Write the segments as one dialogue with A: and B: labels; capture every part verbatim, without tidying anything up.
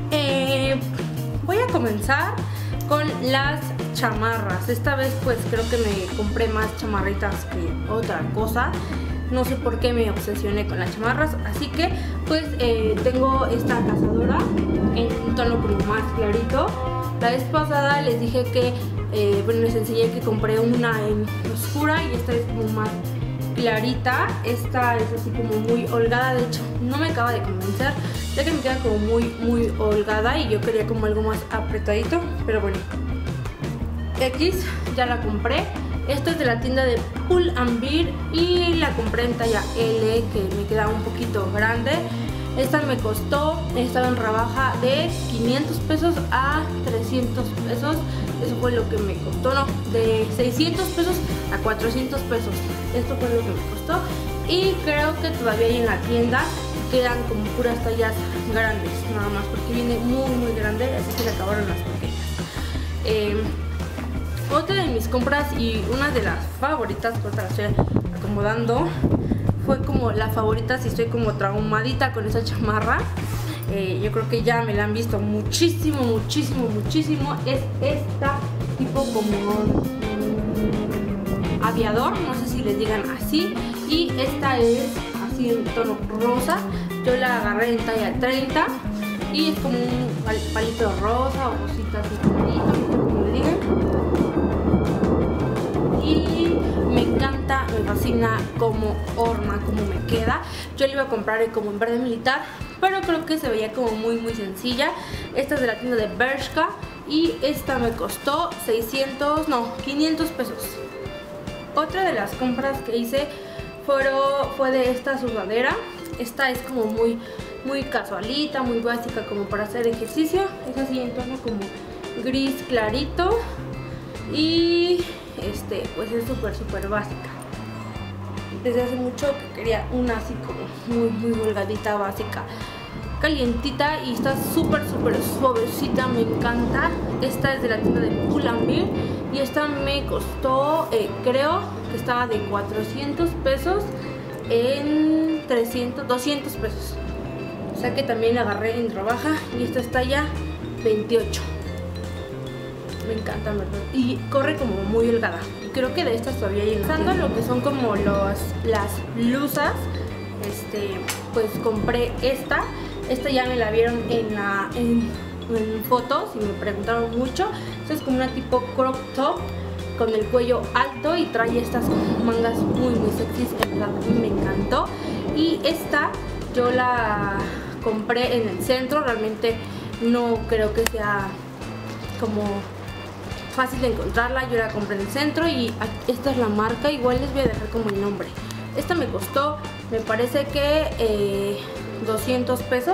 A: eh, voy a comenzar con las chamarras. Esta vez pues creo que me compré más chamarritas que otra cosa. No sé por qué me obsesioné con las chamarras. Así que pues eh, tengo esta cazadora en un tono como más clarito. La vez pasada les dije que eh, bueno, les enseñé que compré una en oscura y esta es como más clarita. Esta es así como muy holgada. De hecho no me acaba de convencer, ya que me queda como muy muy holgada y yo quería como algo más apretadito. Pero bueno, X, ya la compré. Esto es de la tienda de Pull and Bear y la compré en talla L, que me queda un poquito grande. Esta me costó, estaba en rebaja de quinientos pesos a trescientos pesos. Eso fue lo que me costó, no, de seiscientos pesos a cuatrocientos pesos. Esto fue lo que me costó. Y creo que todavía hay en la tienda, quedan como puras tallas grandes, nada más, porque viene muy muy grande, así que le acabaron las pequeñas. Eh, Otra de mis compras y una de las favoritas, que ahorita la estoy acomodando, fue como la favorita si estoy como traumadita con esa chamarra. Eh, yo creo que ya me la han visto muchísimo, muchísimo, muchísimo. Es esta tipo como um, aviador, no sé si les digan así. Y esta es así en tono rosa. Yo la agarré en talla treinta y es como un palito rosa o rosita así clarito, como le digan. Y me encanta, me fascina como horma, como me queda. Yo le iba a comprar como en verde militar, pero creo que se veía como muy muy sencilla. Esta es de la tienda de Bershka y esta me costó seiscientos, no, quinientos pesos. Otra de las compras que hice fueron, fue de esta sudadera. Esta es como muy muy casualita, muy básica, como para hacer ejercicio. Es así en tono como gris clarito y este pues es súper súper básica. Desde hace mucho que quería una así como muy muy holgadita, básica, calientita, y está súper súper suavecita, me encanta. Esta es de la tienda de Pull and Bear y esta me costó eh, creo que estaba de cuatrocientos pesos en trescientos, doscientos pesos, o sea que también la agarré en rebaja. Y esta está ya veintiocho. Me encanta, ¿verdad? Y corre como muy holgada. Creo que de estas todavía hay. Usando lo que son como los, las blusas, este, pues compré esta. Esta ya me la vieron en la en, en fotos y me preguntaron mucho. Esta es como una tipo crop top con el cuello alto y trae estas mangas muy muy sexys. En verdad me encantó. Y esta yo la compré en el centro. Realmente no creo que sea como fácil de encontrarla. Yo la compré en el centro y esta es la marca. Igual les voy a dejar como el nombre. Esta me costó, me parece que eh, doscientos pesos.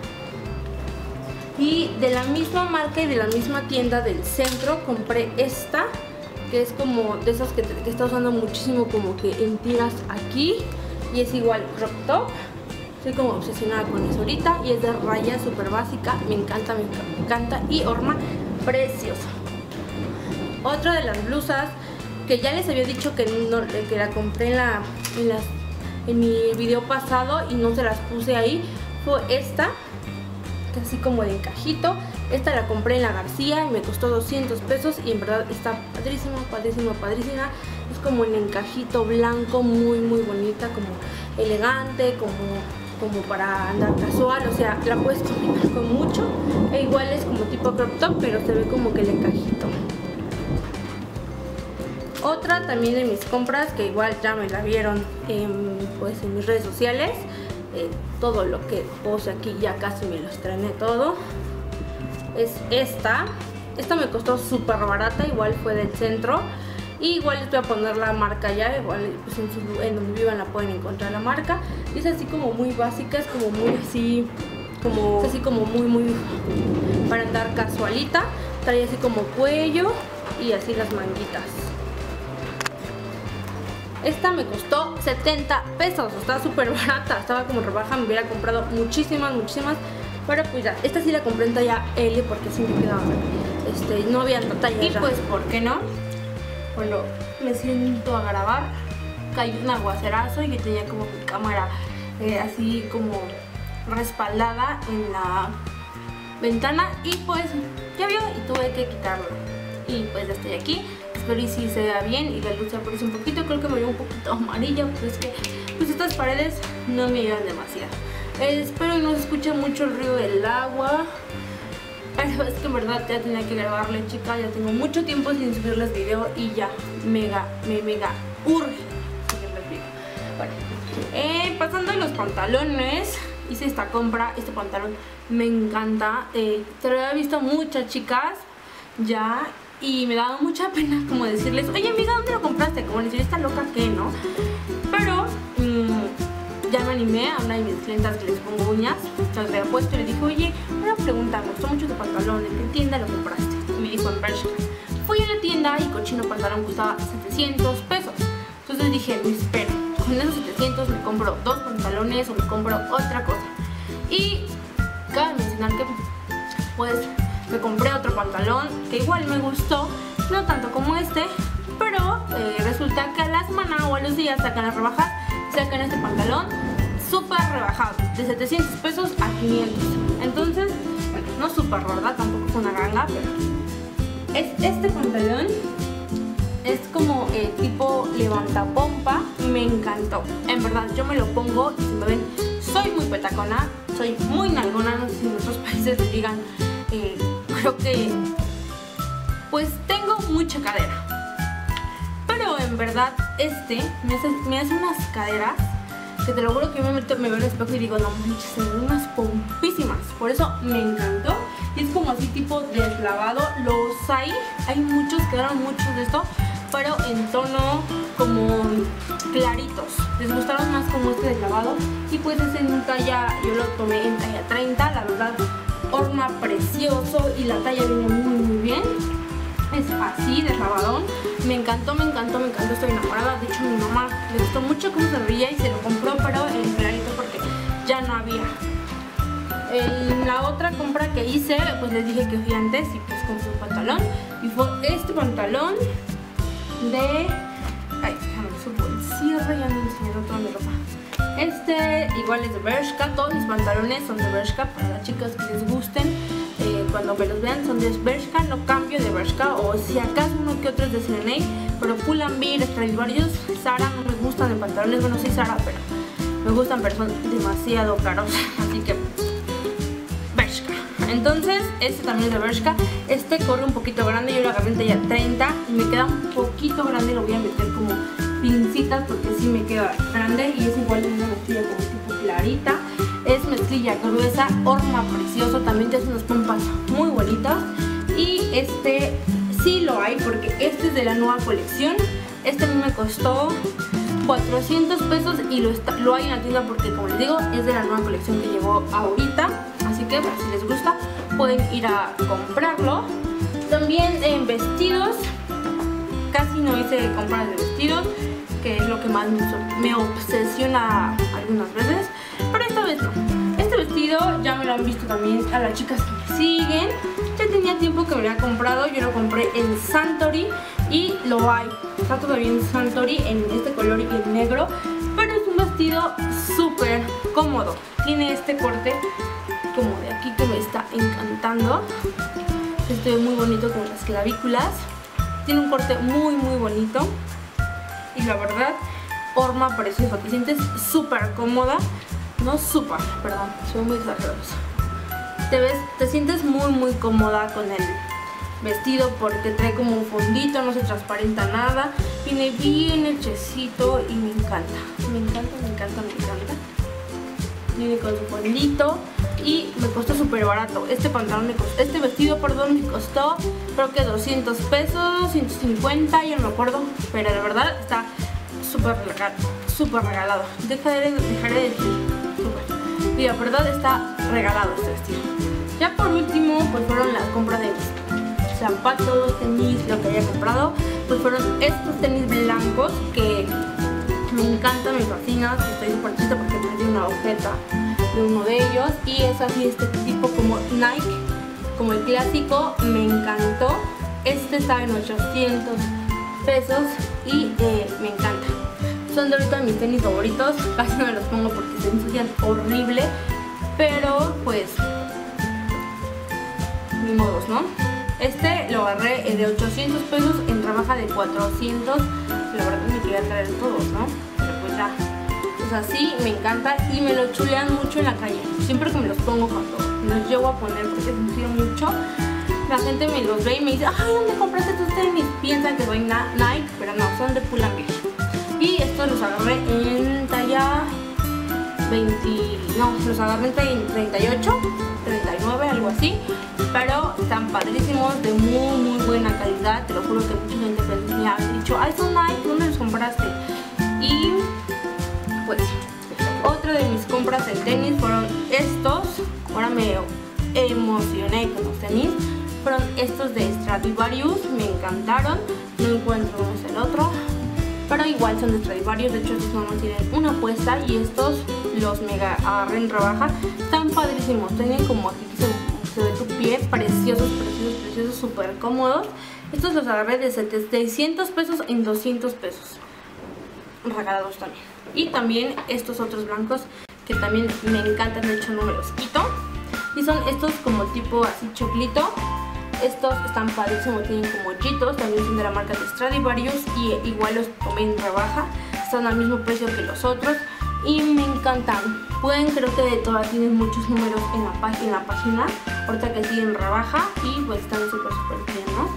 A: Y de la misma marca y de la misma tienda del centro compré esta, que es como de esas que, que está usando muchísimo, como que en tiras aquí. Y es igual crop top. Estoy como obsesionada con eso ahorita. Y es de raya, súper básica. Me encanta, me encanta. Y horma preciosa. Otra de las blusas que ya les había dicho que, no, que la compré en, la, en, las, en mi video pasado y no se las puse ahí, fue esta, que es así como de encajito. Esta la compré en la García y me costó doscientos pesos y en verdad está padrísima, padrísima, padrísima. Es como en encajito blanco, muy muy bonita, como elegante, como, como para andar casual. O sea, la puedes combinar con mucho. E igual es como tipo crop top, pero se ve como que el encajito. Otra también de mis compras, que igual ya me la vieron en, pues en mis redes sociales, eh, todo lo que puse aquí ya casi me lo estrené todo, es esta. Esta me costó súper barata, igual fue del centro. Y igual les voy a poner la marca ya, igual pues en, su, en donde vivan la pueden encontrar la marca. Y es así como muy básica, es como muy así, como, es así como muy muy para andar casualita. Trae así como cuello y así las manguitas. Esta me costó setenta pesos, está súper barata, estaba como rebaja, me hubiera comprado muchísimas, muchísimas. Pero pues ya, esta sí la compré en talla L porque así me quedaba, este, no había talla. Y pues, ¿por qué no? Cuando me siento a grabar, cayó un aguacerazo y yo tenía como mi cámara eh, así como respaldada en la, ventana y pues ya vio y tuve que quitarlo. Y pues ya estoy aquí. Espero y si se vea bien y la luz se aparece un poquito. Creo que me veo un poquito amarilla, pues es que pues estas paredes no me ayudan demasiado. Eh, espero y no se escuche mucho el ruido del agua. Pero es que en verdad ya tenía que grabarle, chica. Ya tengo mucho tiempo sin subirles video y ya mega, me mega urge subirles video. Bueno, eh, pasando a los pantalones. Hice esta compra, este pantalón me encanta. Eh, te lo había visto muchas chicas ya y me daba mucha pena como decirles, oye amiga, ¿dónde lo compraste? Como decir, ¿está loca qué, no? Pero mmm, ya me animé a una de mis clientas que les pongo uñas, se las había puesto y le dije, oye, una pregunta, me gustó mucho tu pantalón, ¿en qué tienda lo compraste? Y me dijo, en Bershka. Fui a la tienda y cochino pantalón costaba setecientos pesos. Entonces dije, me espero, con esos setecientos me compro dos pantalones o me compro otra cosa. Y cabe mencionar que pues me compré otro pantalón que igual me gustó, no tanto como este, pero eh, resulta que a la semana o a los días sacan las rebajas, sacan este pantalón súper rebajado, de setecientos pesos a quinientos. Entonces, bueno, no súper, ¿verdad? Tampoco fue una ganga, pero es este pantalón. Es como eh, tipo levantapompa, me encantó. En verdad, yo me lo pongo y si me ven, soy muy petacona, soy muy nalgona, no sé si en otros países les digan, eh, creo que pues tengo mucha cadera. Pero en verdad, este me hace, me hace unas caderas que te lo juro que yo me, meto, me veo en el espejo y digo, no manches, se me ven unas pompísimas. Por eso me encantó. Y es como así tipo deslavado. Los hay, hay muchos, quedaron muchos de esto, pero en tono como claritos. Les gustaron más como este deslavado. Y pues es en talla, yo lo tomé en talla treinta, la verdad, horma precioso y la talla viene muy muy bien. Es así, deslavadón. Me encantó, me encantó, me encantó, estoy enamorada. De hecho mi mamá le gustó mucho cómo se veía y se lo compró, pero en clarito porque ya no había. En la otra compra que hice, pues les dije que fui antes y pues compré un pantalón. Y fue este pantalón de... Ay, déjame subo el cierre, ya no enseñaron toda mi ropa. Este igual es de Bershka, todos mis pantalones son de Bershka para las chicas que les gusten. Eh, cuando me los vean son de Bershka, no cambio de Bershka, o si acaso uno que otro es de C N A, pero Pull&Bear, Stradivarius, Zara no me gustan de pantalones, bueno sí Zara, pero me gustan, pero son demasiado caros, así que Bershka. Entonces este también es de Bershka, este corre un poquito grande, yo lo agarré en talla treinta y me queda un poquito grande, lo voy a meter como pincitas porque sí me queda grande y es igual de una mezclilla como tipo clarita. Es mezclilla gruesa, horma precioso, también te hace unas pompas muy bonitas. Y este sí lo hay porque este es de la nueva colección. Este a mí me costó cuatrocientos pesos y lo, está, lo hay en la tienda porque, como les digo, es de la nueva colección que llegó ahorita. Así que bueno, si les gusta pueden ir a comprarlo. También en vestidos, casi no hice compras de vestidos, que es lo que más me obsesiona algunas veces, pero esta vez no. Este vestido ya me lo han visto también a las chicas que me siguen. Ya tenía tiempo que me lo había comprado, yo lo compré en Santori y lo hay. Está todavía en Santori en este color y en negro, pero es un vestido súper cómodo. Tiene este corte como de aquí que me está encantando. Este muy bonito con las clavículas. Tiene un corte muy muy bonito y la verdad, horma preciosa. Te sientes súper cómoda. No súper, perdón, soy muy exagerados. Te ves, te sientes muy muy cómoda con el vestido porque trae como un fondito, no se transparenta nada. Viene bien hechecito y me encanta. Me encanta, me encanta, me encanta. Viene con su fondito y me costó súper barato. Este pantalón me costó, este vestido, perdón, me costó creo que doscientos pesos, ciento cincuenta, yo no me acuerdo, pero de verdad está súper regalado, súper regalado. Dejaré, dejaré de decir súper. Y la verdad está regalado este vestido. Ya por último, pues fueron las compras de mis zapatos, tenis, lo que haya comprado. Pues fueron estos tenis blancos que me encantan, me fascinan. Estoy súper triste porque perdí una agujeta de uno de ellos. Y es así, este tipo como Nike, como el clásico, me encantó. Este está en ochocientos pesos y eh, me encanta. Son de ahorita mis tenis favoritos. Casi no me los pongo porque se ensucian horrible, pero pues ni modos, ¿no? Este lo agarré de ochocientos pesos en rebaja de cuatrocientos. La verdad me quería traer todos, ¿no? Pero pues ya. Pues así me encanta y me lo chulean mucho en la calle. Siempre que me los pongo cuando los llevo a poner porque me fío mucho, la gente me los ve y me dice, ay, ¿dónde compraste tus tenis? Piensan que soy Nike, pero no, son de Pull&Bear. Y estos los agarré en talla veinte, no, los agarré en treinta y ocho, treinta y nueve, algo así. Pero están padrísimos, de muy muy buena calidad. Te lo juro que mucha gente me ha dicho, ay, son Nike, ¿dónde los compraste? Y pues otra de mis compras en tenis fueron estos. Ahora me emocioné con los tenis. Fueron estos de Stradivarius, me encantaron. No encuentro dónde es el otro, pero igual son de Stradivarius. De hecho estos nomás tienen una puesta y estos los mega agarré en rebaja. Están padrísimos, tienen como aquí que se, se ve tu pie, preciosos, preciosos, preciosos, súper cómodos. Estos los agarré de seiscientos pesos en doscientos pesos, regalados también. Y también estos otros blancos que también me encantan, de hecho no me los quito. Y son estos como tipo así choclito. Estos están padrísimos, tienen como hoyitos, también son de la marca de Stradivarius y igual los tomé en rebaja. Están al mismo precio que los otros y me encantan. Pueden, creo que todavía tienen muchos números en la, pag en la página, ahorita que siguen en rebaja y pues están súper súper bien, ¿no?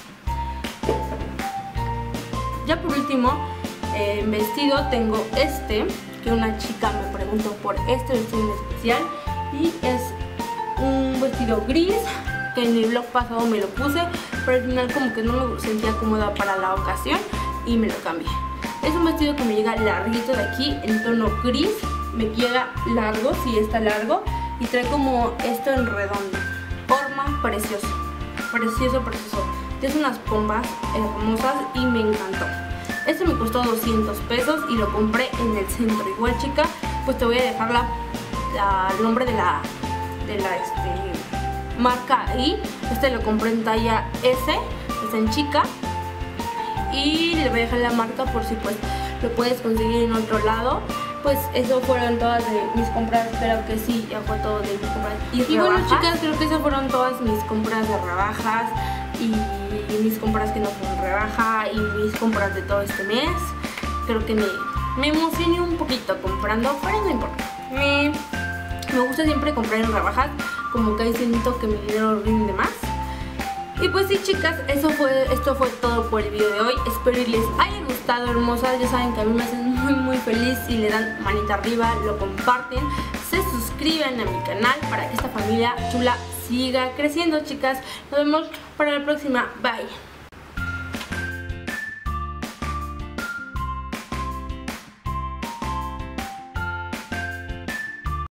A: Ya por último, eh, en vestido tengo este, que una chica me preguntó por este vestido en especial y es un vestido gris que en mi vlog pasado me lo puse, pero al final como que no me sentía cómoda para la ocasión y me lo cambié. Es un vestido que me llega larguito de aquí, en tono gris, me llega largo, sí está largo, y trae como esto en redondo, forma precioso, precioso, precioso. Tiene unas pompas hermosas y me encantó. Este me costó doscientos pesos y lo compré en el centro. Igual, chica, pues te voy a dejar la, la, el nombre de la, de la este, marca ahí. Este lo compré en talla S, es en chica. Y le voy a dejar la marca por si pues lo puedes conseguir en otro lado. Pues eso fueron todas de mis compras, espero que sí, ya fue todo de mis compras. Y, y bueno, chicas, creo que esas fueron todas mis compras de rebajas y mis compras que no fueron rebaja y mis compras de todo este mes. Creo que me, me emocioné un poquito comprando, pero no importa. Me, me gusta siempre comprar en rebajas, como que ahí siento que mi dinero rinde más. Y pues sí, chicas, eso fue, esto fue todo por el video de hoy. Espero que les haya gustado, hermosas. Ya saben que a mí me hacen muy muy feliz si le dan manita arriba, lo comparten, se suscriben a mi canal para que esta familia chula siga creciendo, chicas. Nos vemos para la próxima. Bye.